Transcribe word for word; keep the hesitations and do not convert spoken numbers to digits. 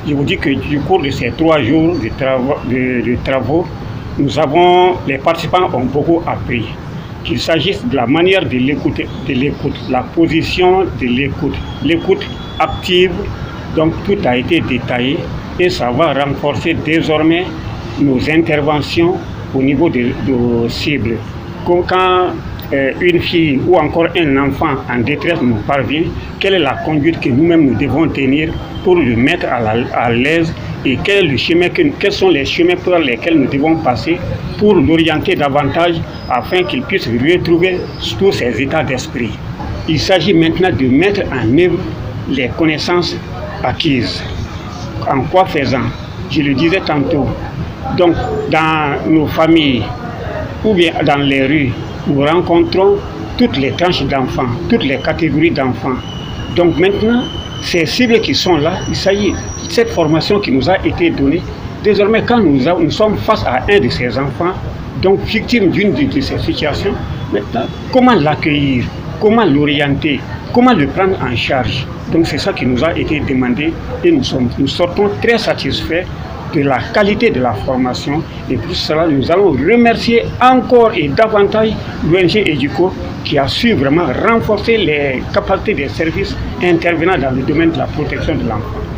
Je vous dis que du cours de ces trois jours de, trava de, de travaux, nous avons, les participants ont beaucoup appris. Qu'il s'agisse de la manière de l'écoute, de l'écoute, la position de l'écoute, l'écoute active, donc tout a été détaillé et ça va renforcer désormais nos interventions au niveau de nos cibles. Comme quand euh, une fille ou encore un enfant en détresse nous parvient, quelle est la conduite que nous-mêmes nous devons tenir pour le mettre à l'aise et quel est le chemin que, quels sont les chemins par lesquels nous devons passer pour l'orienter davantage afin qu'il puisse retrouver tous ses états d'esprit. Il s'agit maintenant de mettre en œuvre les connaissances acquises. En quoi faisant? Je le disais tantôt. Donc, dans nos familles ou bien dans les rues, nous rencontrons toutes les tranches d'enfants, toutes les catégories d'enfants. Donc maintenant, ces cibles qui sont là, il s'agit de cette formation qui nous a été donnée. Désormais, quand nous, a, nous sommes face à un de ces enfants, donc victime d'une de, de ces situations, maintenant, comment l'accueillir, comment l'orienter, comment le prendre en charge. Donc c'est ça qui nous a été demandé et nous, sommes, nous sortons très satisfaits de la qualité de la formation et pour cela nous allons remercier encore et davantage l'O N G Educo qui a su vraiment renforcer les capacités des services intervenant dans le domaine de la protection de l'enfant.